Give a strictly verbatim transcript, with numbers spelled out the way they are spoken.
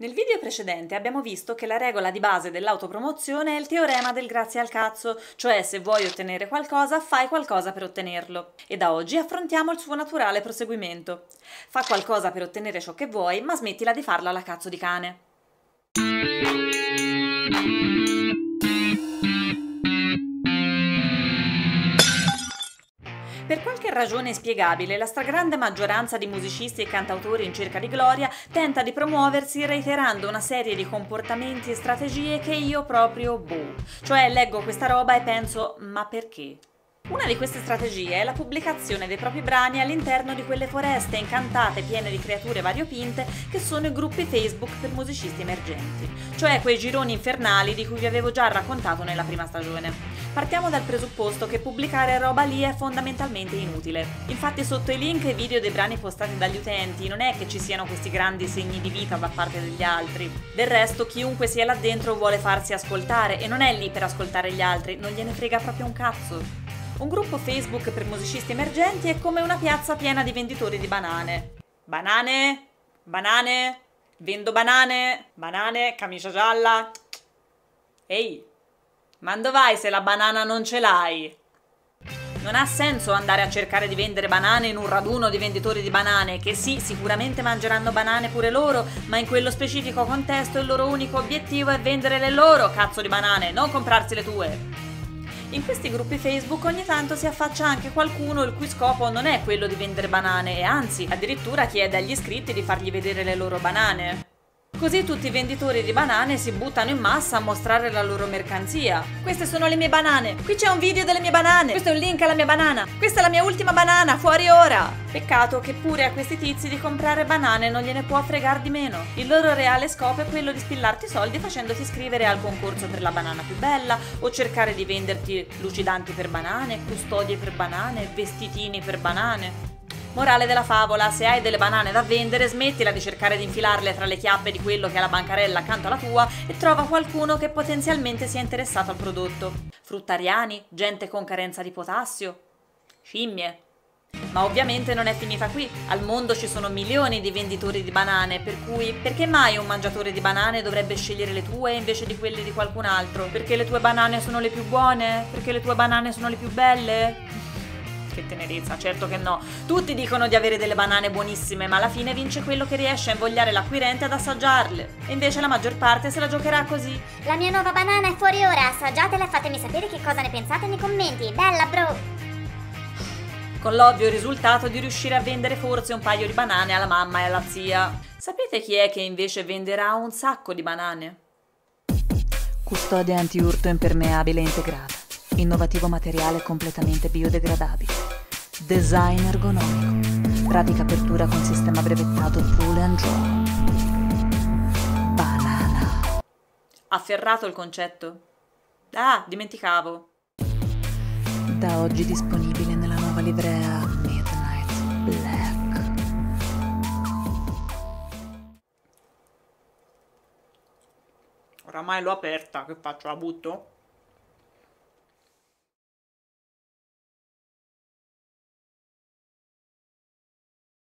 Nel video precedente abbiamo visto che la regola di base dell'autopromozione è il teorema del grazie al cazzo, cioè se vuoi ottenere qualcosa, fai qualcosa per ottenerlo. E da oggi affrontiamo il suo naturale proseguimento. Fa qualcosa per ottenere ciò che vuoi, ma smettila di farla alla cazzo di cane. Per qualche ragione inspiegabile, la stragrande maggioranza di musicisti e cantautori in cerca di gloria tenta di promuoversi reiterando una serie di comportamenti e strategie che io proprio boh. Cioè leggo questa roba e penso, ma perché? Una di queste strategie è la pubblicazione dei propri brani all'interno di quelle foreste incantate piene di creature variopinte che sono i gruppi Facebook per musicisti emergenti, cioè quei gironi infernali di cui vi avevo già raccontato nella prima stagione. Partiamo dal presupposto che pubblicare roba lì è fondamentalmente inutile. Infatti sotto i link e video dei brani postati dagli utenti non è che ci siano questi grandi segni di vita da parte degli altri. Del resto chiunque sia là dentro vuole farsi ascoltare e non è lì per ascoltare gli altri, non gliene frega proprio un cazzo. Un gruppo Facebook per musicisti emergenti è come una piazza piena di venditori di banane. Banane? Banane? Vendo banane? Banane? Camicia gialla? Ehi, ma dove vai se la banana non ce l'hai? Non ha senso andare a cercare di vendere banane in un raduno di venditori di banane, che sì, sicuramente mangeranno banane pure loro, ma in quello specifico contesto il loro unico obiettivo è vendere le loro cazzo di banane, non comprarsi le tue. In questi gruppi Facebook ogni tanto si affaccia anche qualcuno il cui scopo non è quello di vendere banane e anzi, addirittura chiede agli iscritti di fargli vedere le loro banane. Così tutti i venditori di banane si buttano in massa a mostrare la loro mercanzia. Queste sono le mie banane, qui c'è un video delle mie banane, questo è un link alla mia banana, questa è la mia ultima banana, fuori ora! Peccato che pure a questi tizi di comprare banane non gliene può fregar di meno. Il loro reale scopo è quello di spillarti soldi facendoti iscrivere al concorso per la banana più bella o cercare di venderti lucidanti per banane, custodie per banane, vestitini per banane. Morale della favola, se hai delle banane da vendere smettila di cercare di infilarle tra le chiappe di quello che ha la bancarella accanto alla tua e trova qualcuno che potenzialmente sia interessato al prodotto. Fruttariani, gente con carenza di potassio, scimmie. Ma ovviamente non è finita qui, al mondo ci sono milioni di venditori di banane, per cui perché mai un mangiatore di banane dovrebbe scegliere le tue invece di quelle di qualcun altro? Perché le tue banane sono le più buone? Perché le tue banane sono le più belle? Che tenerezza, certo che no. Tutti dicono di avere delle banane buonissime, ma alla fine vince quello che riesce a invogliare l'acquirente ad assaggiarle. E invece la maggior parte se la giocherà così. La mia nuova banana è fuori ora, assaggiatela e fatemi sapere che cosa ne pensate nei commenti. Bella, bro! Con l'ovvio risultato di riuscire a vendere forse un paio di banane alla mamma e alla zia. Sapete chi è che invece venderà un sacco di banane? Custodia antiurto impermeabile integrata. Innovativo materiale completamente biodegradabile. Design ergonomico. Pratica apertura con sistema brevettato Pull and Draw. Banana. Afferrato il concetto? Ah, dimenticavo. Da oggi disponibile nella nuova livrea Midnight Black. Oramai l'ho aperta, che faccio? La butto?